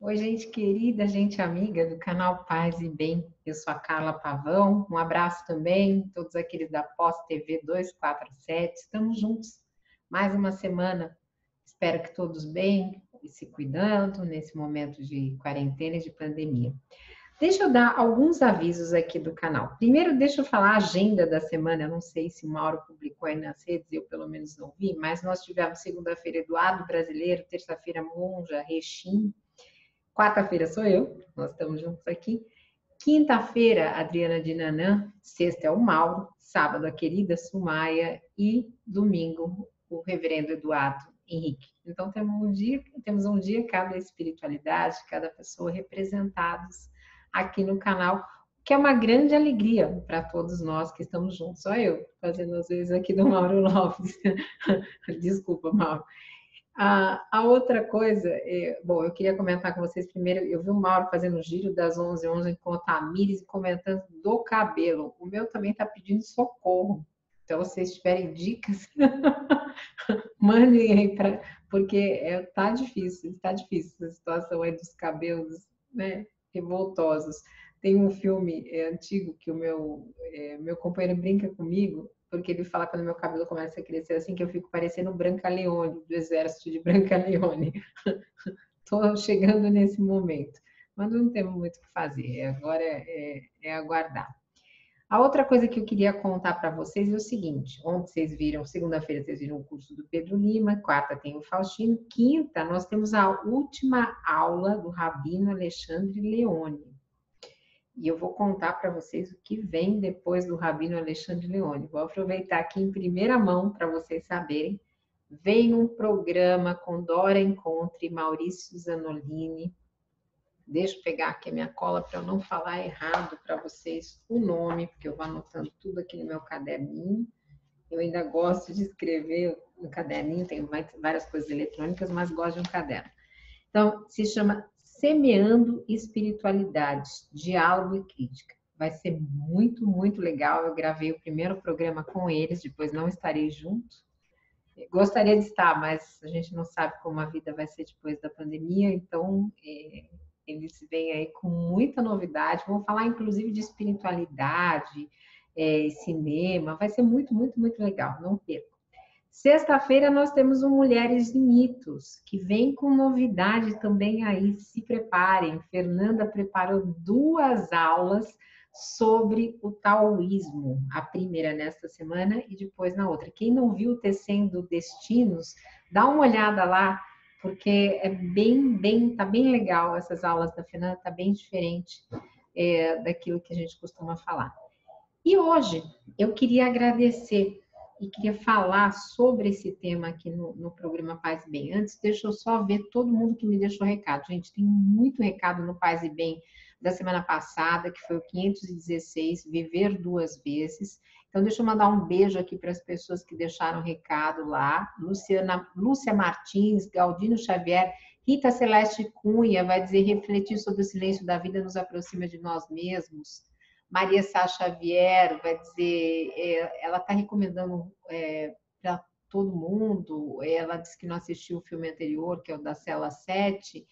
Oi, gente querida, gente amiga do canal Paz e Bem. Eu sou a Carla Pavão. Um abraço também, todos aqueles da Pós TV 247. Estamos juntos mais uma semana. Espero que todos bem e se cuidando nesse momento de quarentena e de pandemia. Deixa eu dar alguns avisos aqui do canal. Primeiro, deixa eu falar a agenda da semana. Eu não sei se o Mauro publicou aí nas redes, eu pelo menos não vi, mas nós tivemos segunda-feira Eduardo Brasileiro, terça-feira Monja, Rechim. Quarta-feira sou eu, nós estamos juntos aqui. Quinta-feira, Adriana de Nanã. Sexta é o Mauro. Sábado, a querida Sumaia. E domingo, o reverendo Eduardo Henrique. Então, temos um dia cada espiritualidade, cada pessoa representados aqui no canal, que é uma grande alegria para todos nós que estamos juntos. Só eu fazendo às vezes aqui do Mauro Lopes. Desculpa, Mauro. A outra coisa, bom, eu queria comentar com vocês primeiro, eu vi o Mauro fazendo o giro das 11h11 com o Tamires comentando do cabelo. O meu também está pedindo socorro. Então, se vocês tiverem dicas, mandem aí, porque está difícil a situação aí dos cabelos, né, revoltosos. Tem um filme antigo que o meu companheiro brinca comigo, porque ele fala quando meu cabelo começa a crescer assim, que eu fico parecendo Brancaleone, do exército de Brancaleone. Estou chegando nesse momento, mas não temos muito o que fazer, agora é aguardar. A outra coisa que eu queria contar para vocês é o seguinte: ontem vocês viram, segunda-feira vocês viram o curso do Pedro Lima, quarta tem o Faustino, quinta nós temos a última aula do Rabino Alexandre Leone. E eu vou contar para vocês o que vem depois do Rabino Alexandre Leone. Vou aproveitar aqui em primeira mão para vocês saberem. Vem um programa com Dora Encontre, Maurício Zanolini. Deixa eu pegar aqui a minha cola para eu não falar errado para vocês o nome, porque eu vou anotando tudo aqui no meu caderninho. Eu ainda gosto de escrever no caderninho, tenho várias coisas eletrônicas, mas gosto de um caderno. Então, se chama Semeando Espiritualidade, Diálogo e Crítica. Vai ser muito, muito legal. Eu gravei o primeiro programa com eles, depois não estarei junto. Gostaria de estar, mas a gente não sabe como a vida vai ser depois da pandemia, então eles vêm aí com muita novidade. Vão falar, inclusive, de espiritualidade, cinema. Vai ser muito, muito, muito legal. Não perca. Sexta-feira nós temos o Mulheres e Mitos, que vem com novidade também aí, se preparem. Fernanda preparou 2 aulas sobre o taoísmo, a primeira nesta semana e depois na outra. Quem não viu Tecendo Destinos, dá uma olhada lá, porque tá bem legal essas aulas da Fernanda, tá bem diferente daquilo que a gente costuma falar. E hoje eu queria agradecer e queria falar sobre esse tema aqui no programa Paz e Bem. Antes, deixa eu só ver todo mundo que me deixou recado. Gente, tem muito recado no Paz e Bem da semana passada, que foi o 516, Viver Duas Vezes. Então, deixa eu mandar um beijo aqui para as pessoas que deixaram recado lá. Lúcia Martins, Galdino Xavier, Rita Celeste Cunha vai dizer: refletir sobre o silêncio da vida nos aproxima de nós mesmos. Maria Sá Xavier vai dizer, ela está recomendando para todo mundo, ela disse que não assistiu o filme anterior, que é o da Cela 7,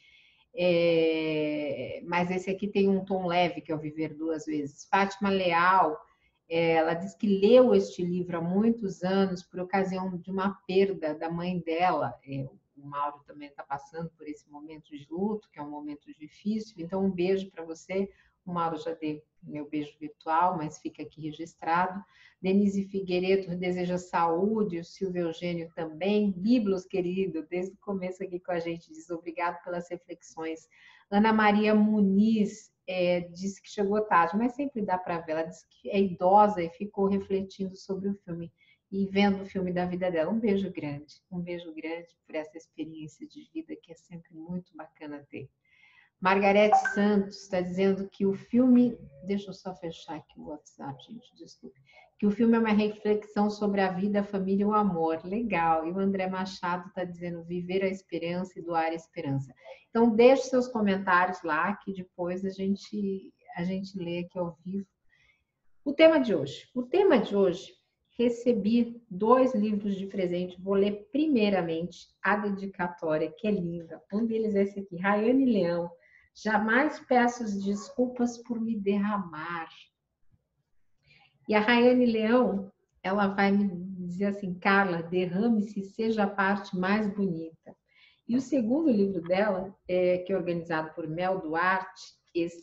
mas esse aqui tem um tom leve, que é o Viver Duas Vezes. Fátima Leal, ela diz que leu este livro há muitos anos por ocasião de uma perda da mãe dela. O Mauro também está passando por esse momento de luto, que é um momento difícil, então um beijo para você. O Mauro já deu meu beijo virtual, mas fica aqui registrado. Denise Figueiredo deseja saúde, o Silvio Eugênio também. Biblos, querido, desde o começo aqui com a gente, diz obrigado pelas reflexões. Ana Maria Muniz disse que chegou tarde, mas sempre dá para ver. Ela disse que é idosa e ficou refletindo sobre o filme e vendo o filme da vida dela. Um beijo grande por essa experiência de vida que é sempre muito bacana ter. Margarete Santos está dizendo que o filme... Deixa eu só fechar aqui o WhatsApp, gente, desculpe. Que o filme é uma reflexão sobre a vida, a família e o amor. Legal. E o André Machado está dizendo viver a esperança e doar a esperança. Então, deixe seus comentários lá, que depois a gente lê aqui ao vivo. O tema de hoje, recebi 2 livros de presente. Vou ler primeiramente a dedicatória, que é linda. Um deles é esse aqui, Rayane Leão. Jamais peço desculpas por me derramar. E a Rayane Leão, ela vai me dizer assim, Carla, derrame-se e seja a parte mais bonita. E o segundo livro dela, que é organizado por Mel Duarte,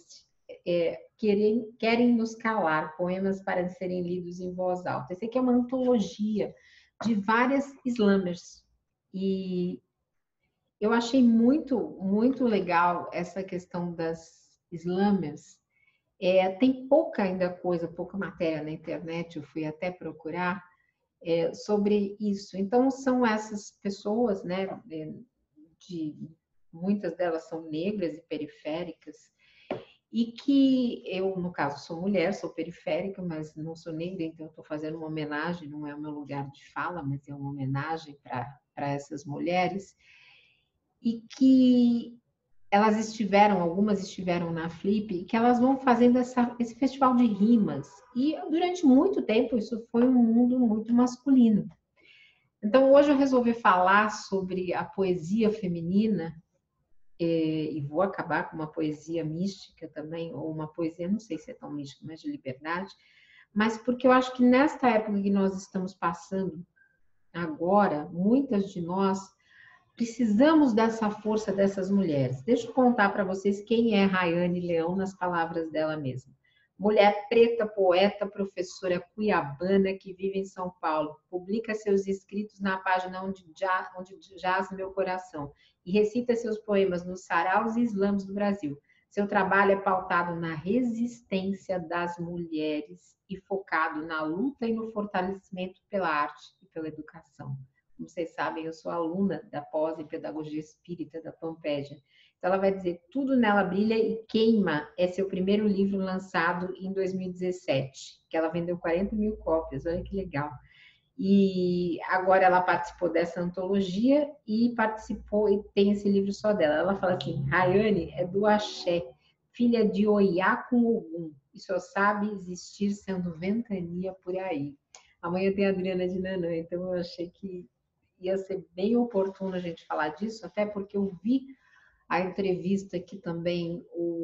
Querem Nos Calar, poemas para serem lidos em voz alta. Esse aqui é uma antologia de várias slammers. E eu achei muito legal essa questão das slammers. Tem pouca ainda coisa, pouca matéria na internet, eu fui até procurar sobre isso. Então, são essas pessoas, né, muitas delas são negras e periféricas, e que eu, no caso, sou mulher, sou periférica, mas não sou negra, então eu estou fazendo uma homenagem, não é o meu lugar de fala, mas é uma homenagem para essas mulheres, e que algumas estiveram na Flip, que elas vão fazendo esse festival de rimas. E durante muito tempo isso foi um mundo muito masculino. Então hoje eu resolvi falar sobre a poesia feminina, e vou acabar com uma poesia mística também, ou uma poesia, não sei se é tão mística, mas de liberdade, mas porque eu acho que nesta época que nós estamos passando agora, muitas de nós precisamos dessa força dessas mulheres. Deixa eu contar para vocês quem é Rayane Leão nas palavras dela mesma. Mulher preta, poeta, professora cuiabana que vive em São Paulo. Publica seus escritos na página onde jaz meu coração e recita seus poemas nos saraus e slams do Brasil. Seu trabalho é pautado na resistência das mulheres e focado na luta e no fortalecimento pela arte e pela educação. Como vocês sabem, eu sou aluna da pós em Pedagogia Espírita da Pampédia. Então, ela vai dizer, Tudo Nela Brilha e Queima é seu primeiro livro lançado em 2017, que ela vendeu 40 mil cópias, olha que legal. E agora ela participou dessa antologia e tem esse livro só dela. Ela fala assim, Rayane é do axé, filha de Oiá com Ogum, e só sabe existir sendo ventania por aí. Amanhã tem a Adriana de Nanã, então eu achei que ia ser bem oportuno a gente falar disso, até porque eu vi a entrevista que também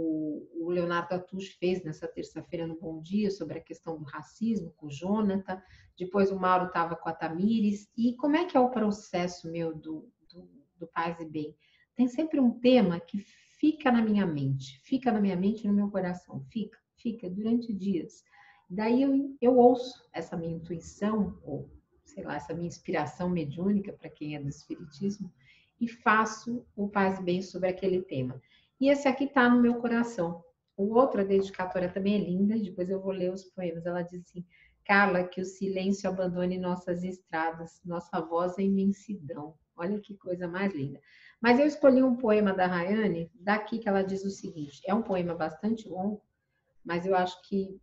o Leonardo Atush fez nessa terça-feira no Bom Dia sobre a questão do racismo com o Jonathan, depois o Mauro estava com a Tamires, e como é que é o processo meu do Paz e Bem? Tem sempre um tema que fica na minha mente e no meu coração, fica durante dias. Daí eu ouço essa minha intuição, ou sei lá, essa minha inspiração mediúnica, para quem é do espiritismo, e faço o Paz e Bem sobre aquele tema. E esse aqui está no meu coração. O outro, a dedicatória também é linda, depois eu vou ler os poemas. Ela diz assim, Carla, que o silêncio abandone nossas estradas, nossa voz é imensidão. Olha que coisa mais linda. Mas eu escolhi um poema da Rayane, daqui que ela diz o seguinte, é um poema bastante longo, mas eu acho que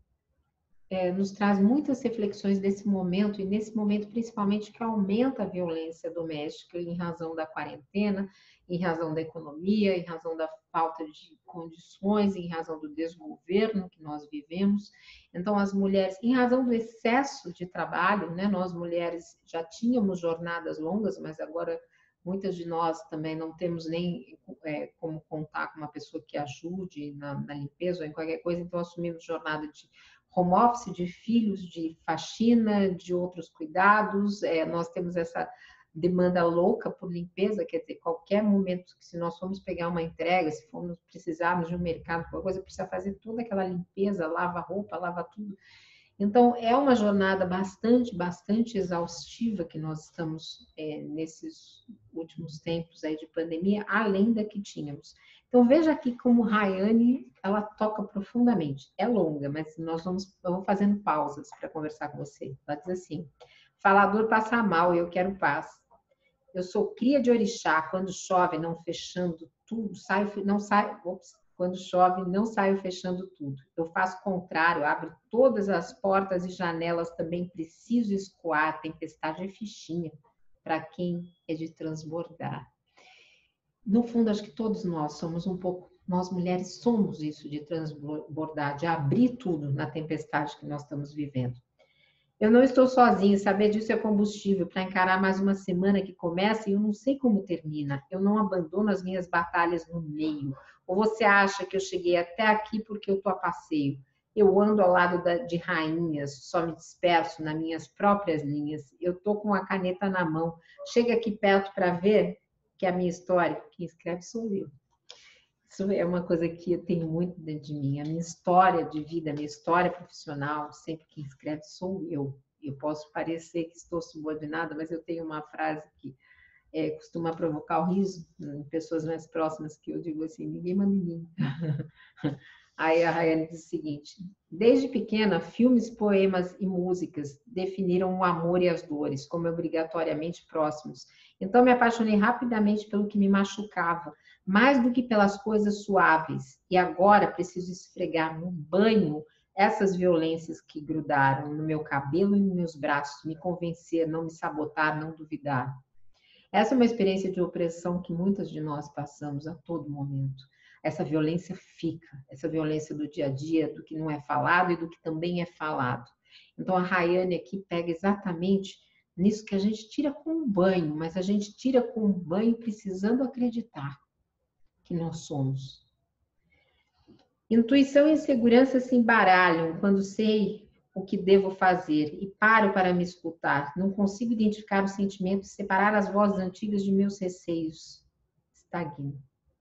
nos traz muitas reflexões desse momento, e nesse momento principalmente que aumenta a violência doméstica em razão da quarentena, em razão da economia, em razão da falta de condições, em razão do desgoverno que nós vivemos. Então, as mulheres, em razão do excesso de trabalho, né, nós mulheres já tínhamos jornadas longas, mas agora muitas de nós também não temos nem como contar com uma pessoa que ajude na limpeza ou em qualquer coisa, então assumimos jornada de home office, de filhos, de faxina, de outros cuidados. Nós temos essa demanda louca por limpeza, quer dizer, qualquer momento que se nós formos pegar uma entrega, se formos precisarmos de um mercado, qualquer coisa, precisa fazer toda aquela limpeza, lava roupa, lava tudo. Então, é uma jornada bastante exaustiva que nós estamos nesses últimos tempos aí de pandemia, além da que tínhamos. Então, veja aqui como Rayane, ela toca profundamente. É longa, mas nós vamos fazendo pausas para conversar com você. Ela diz assim, falador passa mal e eu quero paz. Eu sou cria de orixá, quando chove, não fechando tudo, quando chove, não saio fechando tudo. Eu faço o contrário, abro todas as portas e janelas, também preciso escoar, tempestade é fichinha, para quem é de transbordar. No fundo, acho que todos nós somos um pouco, nós mulheres somos isso de transbordar, de abrir tudo na tempestade que nós estamos vivendo. Eu não estou sozinho, saber disso é combustível para encarar mais uma semana que começa e eu não sei como termina. Eu não abandono as minhas batalhas no meio. Ou você acha que eu cheguei até aqui porque eu estou a passeio? Eu ando ao lado de rainhas, só me disperso nas minhas próprias linhas. Eu estou com a caneta na mão. Chega aqui perto para ver que é a minha história, quem escreve sou eu. Isso é uma coisa que eu tenho muito dentro de mim. A minha história de vida, a minha história profissional, sempre quem escreve sou eu. Eu posso parecer que estou subordinada, mas eu tenho uma frase que costuma provocar o riso em pessoas mais próximas, que eu digo assim, ninguém manda em mim. Aí a Rayane diz o seguinte: desde pequena, filmes, poemas e músicas definiram o amor e as dores como obrigatoriamente próximos. Então me apaixonei rapidamente pelo que me machucava, mais do que pelas coisas suaves. E agora preciso esfregar no banho essas violências que grudaram no meu cabelo e nos meus braços, me convencer, não me sabotar, não duvidar. Essa é uma experiência de opressão que muitas de nós passamos a todo momento. Essa violência fica, essa violência do dia a dia, do que não é falado e do que também é falado. Então a Rayane aqui pega exatamente nisso que a gente tira com um banho, mas a gente tira com um banho precisando acreditar que nós somos. Intuição e insegurança se embaralham quando sei o que devo fazer e paro para me escutar. Não consigo identificar os sentimentos, separar as vozes antigas de meus receios. Estagno.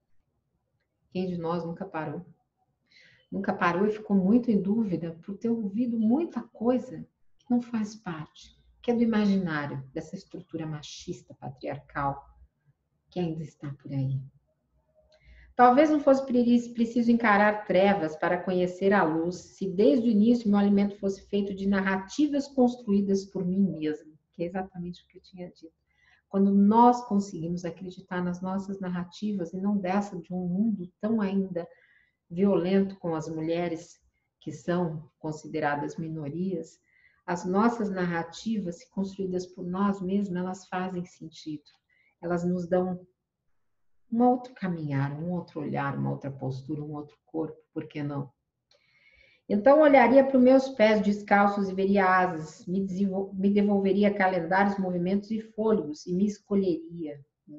Quem de nós nunca parou? Nunca parou e ficou muito em dúvida por ter ouvido muita coisa que não faz parte, que é do imaginário, dessa estrutura machista, patriarcal, que ainda está por aí. Talvez não fosse preciso encarar trevas para conhecer a luz, se desde o início meu alimento fosse feito de narrativas construídas por mim mesma, que é exatamente o que eu tinha dito. Quando nós conseguimos acreditar nas nossas narrativas e não dessa de um mundo tão ainda violento com as mulheres, que são consideradas minorias, as nossas narrativas, construídas por nós mesmos, elas fazem sentido. Elas nos dão um outro caminhar, um outro olhar, uma outra postura, um outro corpo, por que não? Então olharia para os meus pés descalços e veria asas, me devolveria calendários, movimentos e fôlegos e me escolheria.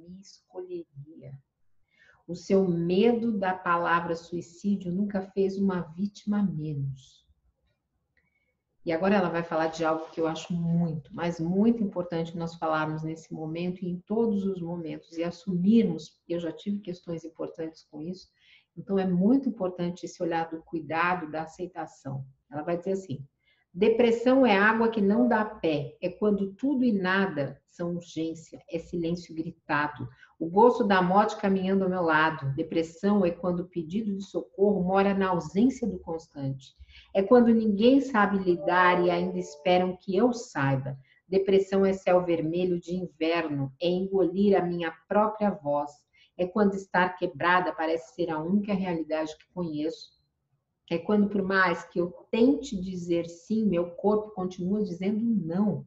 O seu medo da palavra suicídio nunca fez uma vítima menos. E agora ela vai falar de algo que eu acho muito, mas muito importante nós falarmos nesse momento e em todos os momentos e assumirmos, eu já tive questões importantes com isso, então é muito importante esse olhar do cuidado, da aceitação. Ela vai dizer assim: depressão é água que não dá pé, é quando tudo e nada são urgência, é silêncio gritado, o gosto da morte caminhando ao meu lado. Depressão é quando o pedido de socorro mora na ausência do constante. É quando ninguém sabe lidar e ainda esperam que eu saiba. Depressão é céu vermelho de inverno, é engolir a minha própria voz. É quando estar quebrada parece ser a única realidade que conheço. É quando, por mais que eu tente dizer sim, meu corpo continua dizendo não.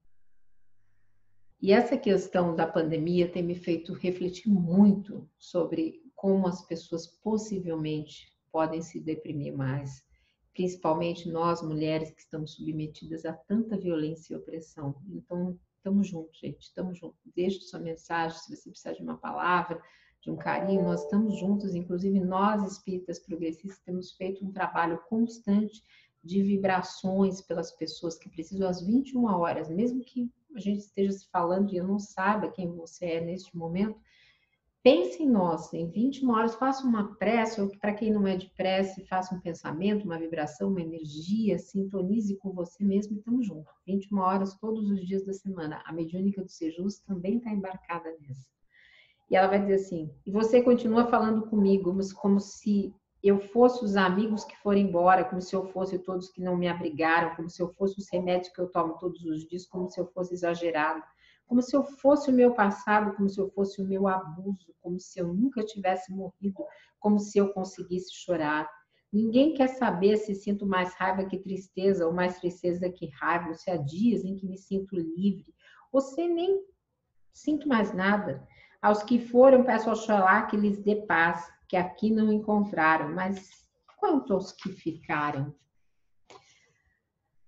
E essa questão da pandemia tem me feito refletir muito sobre como as pessoas possivelmente podem se deprimir mais, principalmente nós mulheres que estamos submetidas a tanta violência e opressão. Então, estamos juntos, gente, estamos juntos. Deixe sua mensagem, se você precisar de uma palavra, de um carinho, nós estamos juntos. Inclusive, nós, espíritas progressistas, temos feito um trabalho constante de vibrações pelas pessoas que precisam às 21 horas, mesmo que a gente esteja se falando e eu não saiba quem você é neste momento, pense em nós, em 21 horas, faça uma prece, ou para quem não é de prece, faça um pensamento, uma vibração, uma energia, sintonize com você mesmo e estamos juntos. 21 horas todos os dias da semana. A mediúnica do Sejus também está embarcada nessa. E ela vai dizer assim: e você continua falando comigo como se eu fosse os amigos que foram embora, como se eu fosse todos que não me abrigaram, como se eu fosse os remédios que eu tomo todos os dias, como se eu fosse exagerado, como se eu fosse o meu passado, como se eu fosse o meu abuso, como se eu nunca tivesse morrido, como se eu conseguisse chorar. Ninguém quer saber se sinto mais raiva que tristeza, ou mais tristeza que raiva, ou se há dias em que me sinto livre, ou se nem sinto mais nada. Aos que foram, peço ao Oxalá que lhes dê paz, que aqui não encontraram, mas quanto aos que ficaram?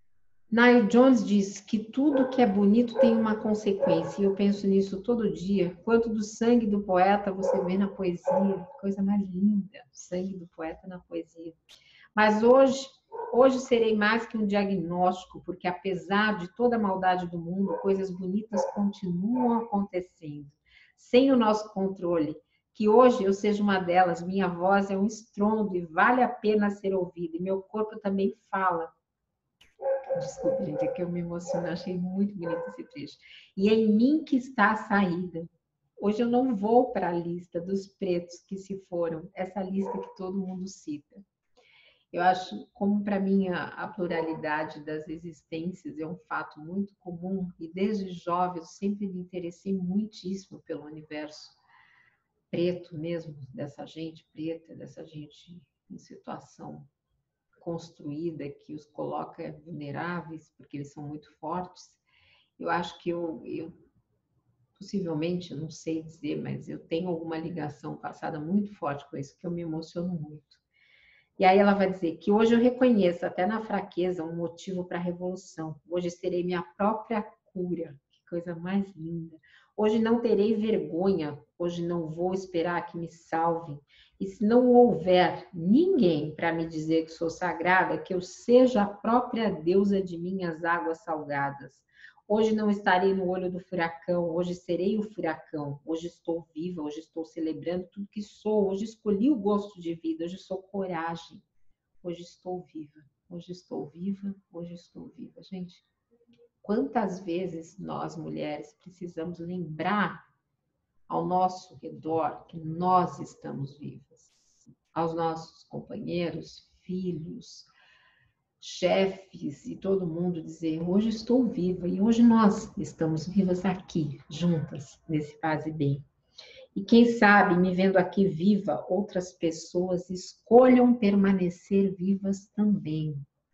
Nile Jones diz que tudo que é bonito tem uma consequência, e eu penso nisso todo dia. Quanto do sangue do poeta você vê na poesia, coisa mais linda, o sangue do poeta na poesia. Mas hoje serei mais que um diagnóstico, porque apesar de toda a maldade do mundo, coisas bonitas continuam acontecendo, sem o nosso controle. Que hoje eu seja uma delas, minha voz é um estrondo e vale a pena ser ouvida, e meu corpo também fala. Desculpa, gente, é que eu me emociono, achei muito bonito esse trecho. E é em mim que está a saída. Hoje eu não vou para a lista dos pretos que se foram, essa lista que todo mundo cita. Eu acho, como para mim a pluralidade das existências é um fato muito comum, e desde jovem eu sempre me interessei muitíssimo pelo universo preto mesmo, dessa gente preta, dessa gente em situação construída que os coloca vulneráveis, porque eles são muito fortes. Eu acho que eu possivelmente, eu não sei dizer, mas eu tenho alguma ligação passada muito forte com isso, que eu me emociono muito. E aí ela vai dizer que hoje eu reconheço até na fraqueza um motivo para a revolução. Hoje serei minha própria cura. Que coisa mais linda. Hoje não terei vergonha. Hoje não vou esperar que me salvem. E se não houver ninguém para me dizer que sou sagrada, que eu seja a própria deusa de minhas águas salgadas. Hoje não estarei no olho do furacão, hoje serei o furacão. Hoje estou viva, hoje estou celebrando tudo que sou. Hoje escolhi o gosto de vida, hoje sou coragem. Hoje estou viva, hoje estou viva, hoje estou viva. Gente, quantas vezes nós mulheres precisamos lembrar ao nosso redor que nós estamos vivas, aos nossos companheiros, filhos, chefes e todo mundo dizer: hoje estou viva, e hoje nós estamos vivas aqui, juntas, nesse Paz e Bem. E quem sabe, me vendo aqui viva, outras pessoas escolham permanecer vivas também.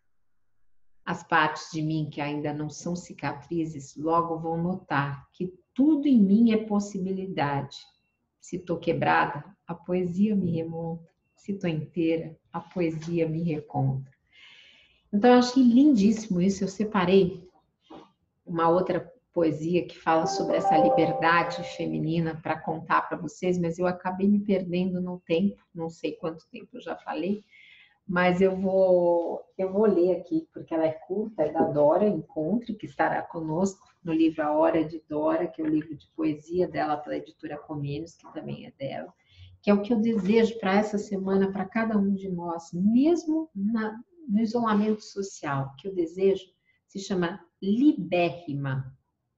As partes de mim que ainda não são cicatrizes, logo vão notar que tudo em mim é possibilidade. Se estou quebrada, a poesia me remonta. Se estou inteira, a poesia me reconta. Então, eu achei lindíssimo isso. Eu separei uma outra poesia que fala sobre essa liberdade feminina para contar para vocês, mas eu acabei me perdendo no tempo, não sei quanto tempo eu já falei, mas eu vou ler aqui, porque ela é curta, é da Dora Encontre, que estará conosco no livro A Hora de Dora, que é o livro de poesia dela pela editora Comênios, que também é dela, que é o que eu desejo para essa semana, para cada um de nós, mesmo no isolamento social, que eu desejo se chama libérrima,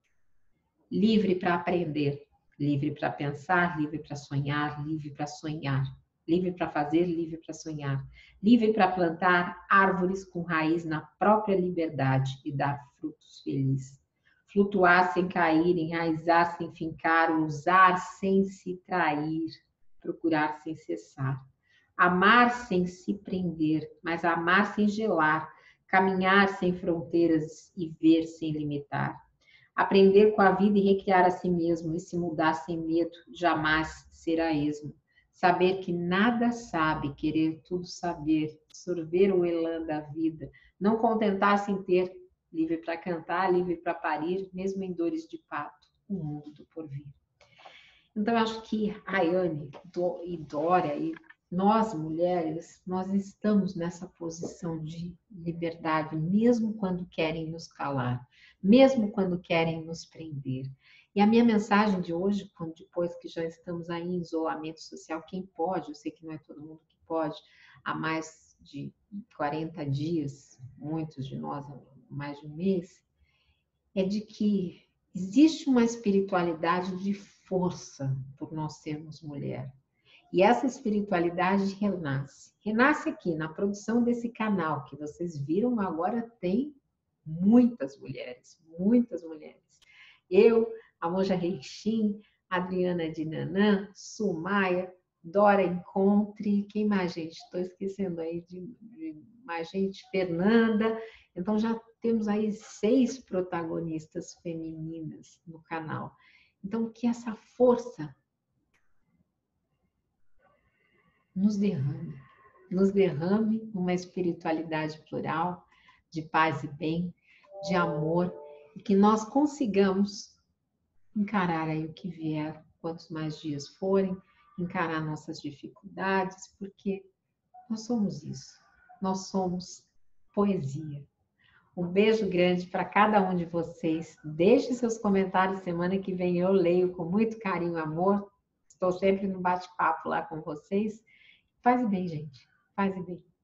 livre para aprender, livre para pensar, livre para sonhar, livre para sonhar, livre para fazer, livre para sonhar, livre para plantar árvores com raiz na própria liberdade e dar frutos felizes. Flutuar sem cair, enraizar sem fincar, usar sem se trair, procurar sem cessar. Amar sem se prender, mas amar sem gelar, caminhar sem fronteiras e ver sem limitar. Aprender com a vida e recriar a si mesmo, e se mudar sem medo, jamais será esmo. Saber que nada sabe, querer tudo saber, sorver o elan da vida, não contentar-se em ter, livre para cantar, livre para parir, mesmo em dores de parto, o mundo do porvir. Então, eu acho que a Ayane e Dória e nós, mulheres, nós estamos nessa posição de liberdade, mesmo quando querem nos calar, mesmo quando querem nos prender. E a minha mensagem de hoje, depois que já estamos aí em isolamento social, quem pode, eu sei que não é todo mundo que pode, há mais de 40 dias, muitos de nós há mais de um mês, é de que existe uma espiritualidade de força por nós sermos mulher. E essa espiritualidade renasce. Renasce aqui na produção desse canal que vocês viram, agora tem muitas mulheres, muitas mulheres. Eu, a Monja Reixin, Adriana de Nanã, Sumaia, Dora Encontre, quem mais, gente? Estou esquecendo aí de mais gente, Fernanda. Então já temos aí 6 protagonistas femininas no canal. Então que essa força nos derrame uma espiritualidade plural, de paz e bem, de amor e que nós consigamos encarar aí o que vier, quantos mais dias forem, encarar nossas dificuldades, porque nós somos isso, nós somos poesia. Um beijo grande para cada um de vocês. Deixe seus comentários, semana que vem eu leio com muito carinho e amor. Estou sempre no bate-papo lá com vocês. Faz bem, gente. Faz bem.